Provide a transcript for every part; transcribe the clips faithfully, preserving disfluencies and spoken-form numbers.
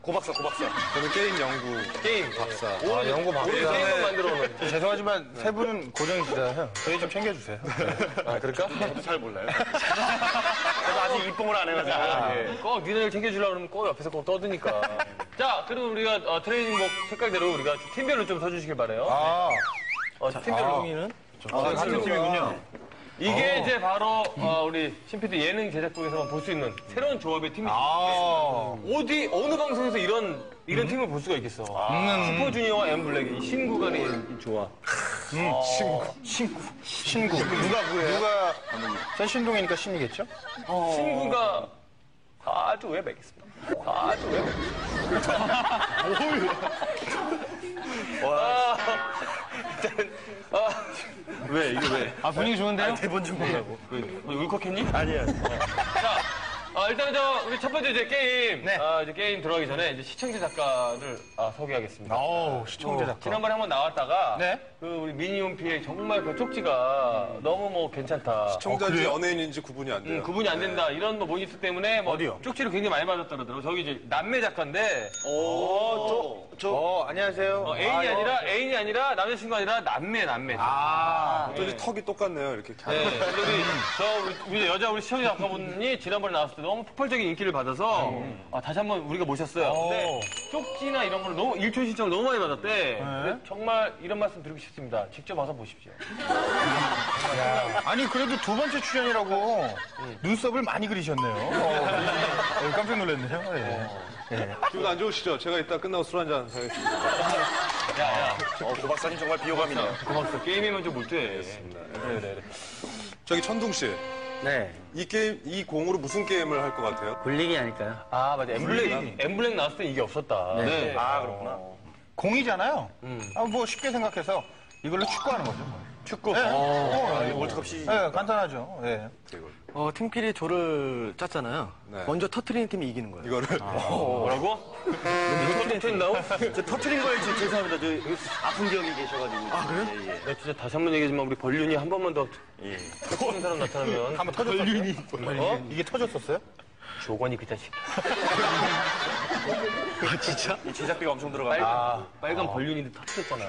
고박사, 고박사. 저는 게임 연구. 게임 박사. 아, 연구 박사. 우리 게임을 만들어 놓은. 죄송하지만 세 분은 고정이시잖아요. 저희 좀 챙겨주세요. 아, 그럴까? 저도 잘 몰라요. 저도 아직 입봉을 안 해가지고. 아, 예. 꼭 니네를 챙겨주려고 그러면 꼭 옆에서 꼭 떠드니까. 자, 그리고 우리가 어, 트레이닝복 색깔대로 우리가 팀별로 좀 서주시길 바래요. 아, 어, 팀별로. 동이는? 아, 같은 팀이군요. 이게 어. 이제 바로 어, 우리 신피드 예능 제작국에서만 볼 수 있는 새로운 조합의 팀이죠. 아, 어디 어느 방송에서 이런 이런 팀을 볼 수가 있겠어. 슈퍼주니어와 엠블랙의 신구 간의 이 조합. 음, 친구. 친구. 친구. 누가, 누가, 전 신동이니까 신이겠죠? 신구가 아주 외배겠습니다. 아주 외배. 와. 일단, 아, 왜, 이게 왜? 아, 분위기 좋은데요? 대본 좀 보라고. 왜, 뭐 울컥했니? 아니야. 자, 아, 일단 저 우리 첫 번째 이제 게임, 네. 아, 이제 게임 들어가기 전에 이제 시청자 작가를 아, 소개하겠습니다. 어우, 시청자 작가. 지난번에 한번 나왔다가 네. 그 우리 미니홈피에 정말 그 쪽지가 너무 뭐 괜찮다. 시청자인지 연예인인지 구분이 안 돼요. 음, 구분이 안 된다. 이런 뭐 모니터 때문에 뭐 어디요? 쪽지를 굉장히 많이 받았다 그러더라고. 저기 이제 남매 작가인데 오, 저, 저, 어, 안녕하세요. 어, 애인이 아, 아니라 애인이 아니라 남자친구 아니라 남매 남매. 아, 어쩐지 턱이 똑같네요, 이렇게. 네, 근데 우리, 저, 우리, 우리 여자 우리 시청자 작가분이 지난번에 나왔을 때 너무 폭발적인 인기를 받아서 아, 다시 한번 우리가 모셨어요. 근데 쪽지나 이런 거를 너무 일촌 신청을 너무 많이 받았대. 근데 정말 이런 말씀 드리고 싶습니다. 직접 와서 보십시오. 아니, 그래도 두 번째 출연이라고 눈썹을 많이 그리셨네요. 어, 어, 깜짝 놀랐네요. 예. 예. 기분 안 좋으시죠? 제가 이따 끝나고 술 한잔 하겠습니다. 야, 야, 어, 고박사님 정말 비호감이네요. 고맙소. 게임이면 좀 몰두해. 그래, 그래, 저기 천둥 씨. 네, 이 게임, 이 공으로 무슨 게임을 할 것 같아요? 굴리기 아닐까요? 아, 맞아. 엠블랙, 엠블랙 나왔을 때 이게 없었다. 네. 아, 그렇구나. 공이잖아요. 아, 뭐 쉽게 생각해서 이걸로 축구하는 거죠. 축구. 네. 어, 월드컵 시. 네, 간단하죠. 네. 어, 팀끼리 조를 짰잖아요. 네. 먼저 터트리는 팀이 이기는 거예요. 이거를. 뭐라고? 이거 터트린다고? 저 터트린 거예요, 지금 죄송합니다. 저 아픈 기억이 계셔가지고. 아, 그래요? 예, 예. 나 진짜 다시 한 번 얘기하지만 우리 벌륜이 한 번만 더 예. 터트리는 사람 나타나면 한번 터졌었어요? 어? 이게 터졌었어요? 조건이 그 자식. 아, 진짜? 이 제작비가 엄청 들어가. 빨간, 빨간 벌륜인데 터트렸잖아.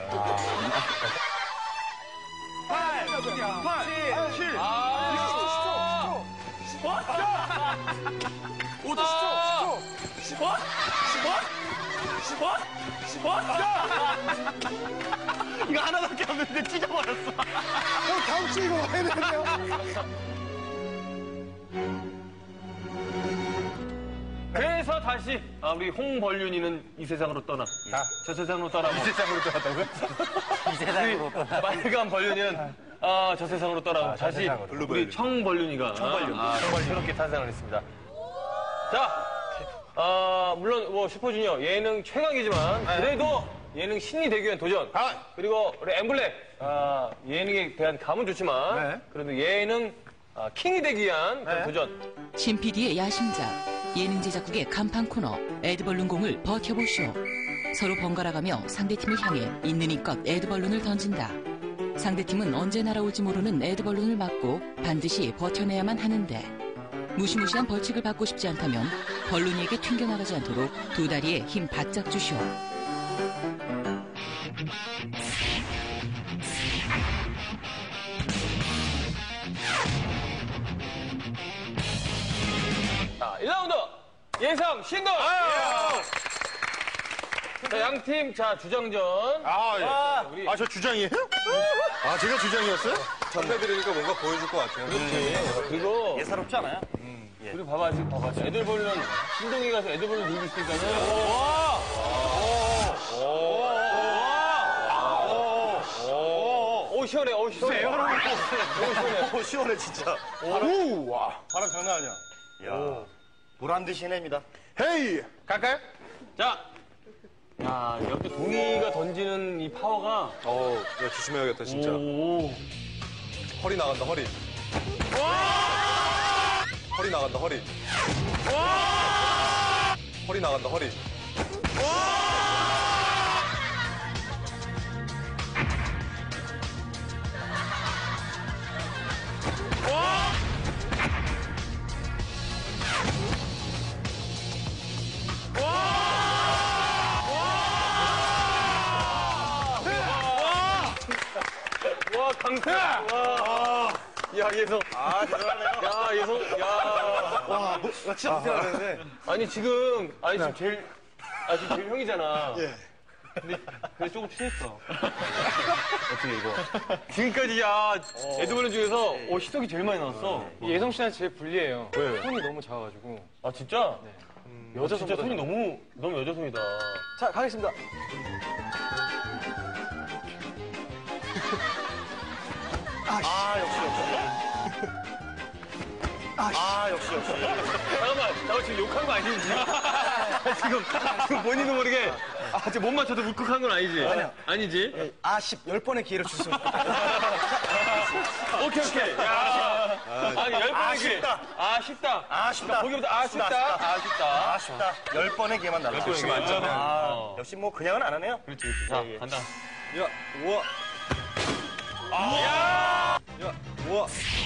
이거 하나밖에 없는데 찢어버렸어. 다음 주 이거 해야 되는데요? 그래서 다시 아, 우리 홍벌륜이는 이 세상으로 떠나. 저 세상으로 떠나고. 이 세상으로 떠났다고요? 이 세상으로 떠나. 빨간 벌륜이는 아, 저 세상으로 떠나고 다시 세상으로. 우리 청벌륜이가 청벌륜. 아, 새롭게 탄생을 했습니다. 자, 아, 물론 뭐 슈퍼주니어 예능 최강이지만 그래도 예능 신이 되기 위한 도전. 아. 그리고 우리 엠블랙 아, 예능에 대한 감은 좋지만 네. 그래도 예능 아, 킹이 되기 위한 그런 네. 도전. 신 피디의 야심작, 예능 제작국의 간판 코너, 에드벌룬 공을 버텨보쇼. 서로 번갈아가며 상대팀을 향해 있는 힘껏 에드벌룬을 던진다. 상대팀은 언제 날아올지 모르는 에드벌룬을 맞고 반드시 버텨내야만 하는데 무시무시한 벌칙을 받고 싶지 않다면 벌룬이에게 튕겨나가지 않도록 두 다리에 힘 바짝 주쇼. 자, 일 라운드 예상 신동. 자, 양팀 자 주장전. 아, 예. 우리 아, 저 주장이에요? 아, 제가 주장이었어요? 선배들이니까 뭔가 보여줄 것 같아요. 그리고 예사롭지 않아요? 그리고 봐봐 지금 봐봐 지금 애들벌룬 신동이 가서 애들벌룬 들고 있으니까는. 와. 오 시원해. 오 시원해. 오 시원해. 오, 시원해, 진짜. 오, 와. 바람 장난 아니야. 야, 물한 듯이 해냅니다. 헤이! 갈까요? 자. 야, 여기 동이가 던지는 이 파워가. 어, 야, 조심해야겠다, 진짜. 오. 허리 나간다, 허리. 허리 나간다, 허리. 허리 나간다, 허리. 방금. 와. 야, 예성. 아, 대단하네요. 야, 예성. 야. 와, 뭐, 나 진짜 못해가는데. 아니, 지금, 아니, 지금 제일, 아, 지금 제일 형이잖아. 예. 근데, 근데 조금 취했어. 어떻게, 이거. 지금까지, 야, 에드벌룬 중에서, 어, 희석이 제일 많이 나왔어. 예성 씨한테 제일 불리해요. 왜? 손이 너무 작아가지고. 아, 진짜? 네. 여자 진짜 손이 너무, 너무 여자 손이다. 자, 가겠습니다. 아, 역시, 역시. 아, 역시, 역시. 잠깐만, 나 지금 욕한 거 아니지? 지금, 지금 본인도 모르게, 아, 지금 못 맞춰도 울컥한 건 아니지? 아니야. 아니지? 아, 십, 열 번의 기회를 줬으면 좋겠다. 오케이, 오케이. 야. 아니, 열 번의 아, 기회. 쉽다. 아, 쉽다. 아, 쉽다. 보기부터, 아, 쉽다. 쉽다, 아, 쉽다. 아쉽다. 열 번의 기회만 날라. 역시 만점이야. 아, 어. 역시 뭐, 그냥은 안 하네요. 그렇지, 그렇지. 자, 예, 예. 간다. 야, 우와. 야! 야, 우와.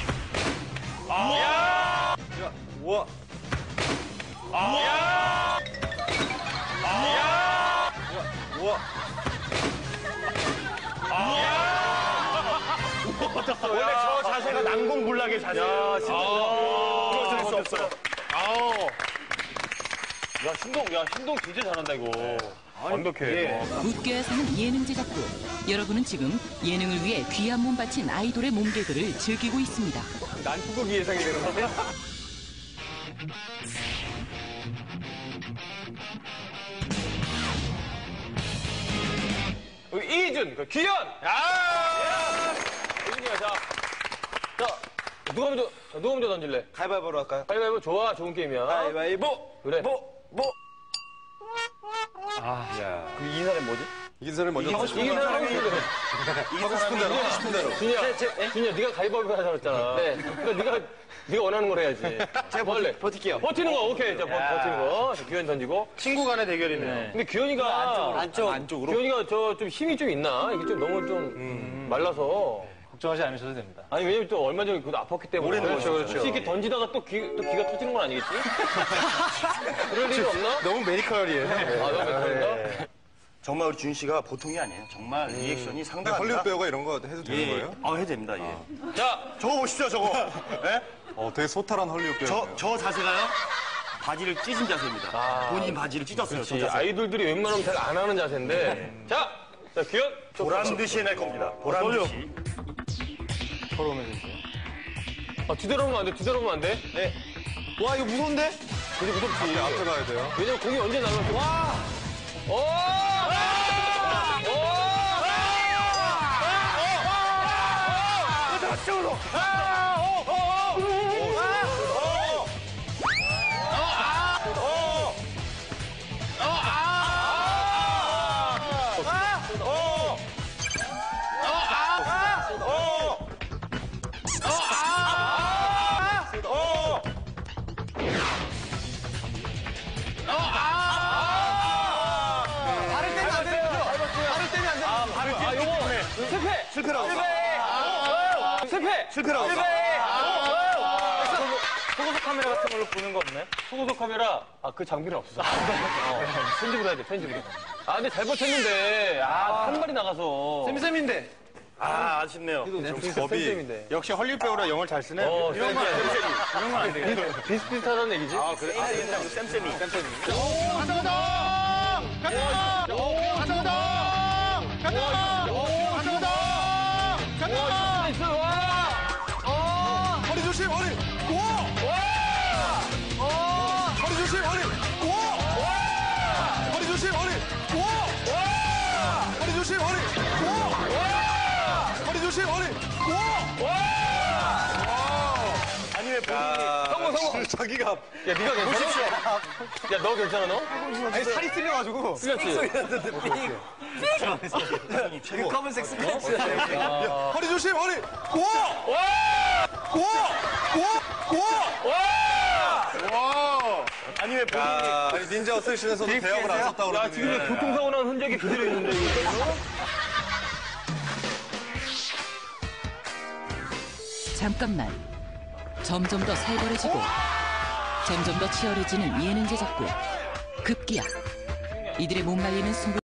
야! 야, 우와. 야! 야! 우와. 원래 저 자세가 난공불락의 자세예요. 야, 진짜. 부러질 수 없어요. 아우. 야, 신동, 야, 신동 진짜 잘한다, 이거. 완벽해. 웃겨야 사는 예능 제작부. 여러분은 지금 예능을 위해 귀한 몸 바친 아이돌의 몸개그를 즐기고 있습니다. 난투극이 예상이 되는 건데? 여기 이준, 그 귀현! 야! 이준이야, 자. 자, 누가 먼저, 자, 누가 먼저 던질래? 가위바위보로 할까요? 가위바위보 좋아, 좋은 게임이야. 가위바위보! 그래. 뭐, 뭐. 야. 그 이긴 사람이 뭐지? 이긴 사람이 먼저 하고 이긴 사람 하고 싶은 대로. 하고 싶은 대로, 하고 싶은 대로. 준이야, 준이야, 네가 가위바위보 하자고 했잖아. 네. 그러니까 네가, 네가 원하는 걸 해야지. 제가 뭐 할래? 버틸게요. 버티는 거, 오케이. 자, 버, 버티는 거. 자, 규현 던지고. 친구 간의 대결이네요. 근데 규현이가. 안쪽. 안쪽으로? 규현이가 저 좀 힘이 좀 있나? 이게 좀 너무 좀 말라서. 걱정하지 않으셔도 됩니다. 아니, 왜냐면 또 얼마 전에 그것도 아팠기 때문에. 오래된 그렇죠, 거죠. 혹시 이렇게 던지다가 또, 귀, 또 귀가 터지는 건 아니겠지? 그럴 일이 없나? 너무 메디컬이에요. 아, 너무 메탈인가? 정말 우리 준 씨가 보통이 아니에요. 정말 리액션이 근데 상당합니다. 헐리우드 배우가 이런 거 해도 되는 예, 거예요? 아, 해도 됩니다, 예. 자, 저거 보십시오, 저거. 예? 어, 되게 소탈한 헐리우드 배우. 저, 저 자세가요? 바지를 찢은 자세입니다. 본인 바지를 찢었어요, 저 이 자세. 아이돌들이 웬만하면 잘 안 하는 자세인데. 자, 자, 규현. 보란 듯이 해낼 겁니다. 보란 듯이. 아, 뒤돌아보면 안 돼, 뒤돌아보면 안 돼. 네. 와, 이거 무서운데? 되게 무섭지. 앞에 가야 돼요. 왜냐면 공이 언제 나가면 와! 오! 오! 저쪽으로! 아, 요거 실패! 실패라고. 실패! 실패라고. 소고속 카메라 같은 걸로 보는 거 없나요? 소고속 카메라, 아, 그 장비는 없어. 어, 편집을 해야 돼, 편집을. 아, 근데 잘 버텼는데, 아, 한 발이 나가서. 쌤쌤인데. 아, 아쉽네요. 진짜 겁이. 쌤쌤인데. 역시 헐리우드 배우라 영어를 잘 쓰네. 어, 이런 건 안 쌤쌤. 되지. 이런 건 안 되겠네. 비슷비슷하다는 얘기지? 아, 그래? 아, 쌤쌤이. 쌤쌤이. 쌤쌤이. 나이스, 와! 허리 조심, 허리! 우와! 허리 조심, 허리! 우와! 허리 조심, 허리! 우와! 허리 조심, 허리! 우와! 허리 조심, 허리! 우와! 아니, 왜 본인이. 성공, 성공! 자기가 야, 네가 괜찮아? 야, 너 괜찮아, 너? 아니, 살이 찔려가지고. 틀렸지? 최고. 검은색 스포츠. 허리 조심, 허리! 우와! 우와! 우와! 우와! 아니, 왜 본인이. 아니, 닌자 어쌔신에서도 대역을 안 썼다고 야, 지금 이거 교통사고 난 흔적이 그대로 있는데, 이거? 잠깐만. 점점 더 살벌해지고 점점 더 치열해지는 예능 제작부. 급기야. 이들의 못 말리는 승부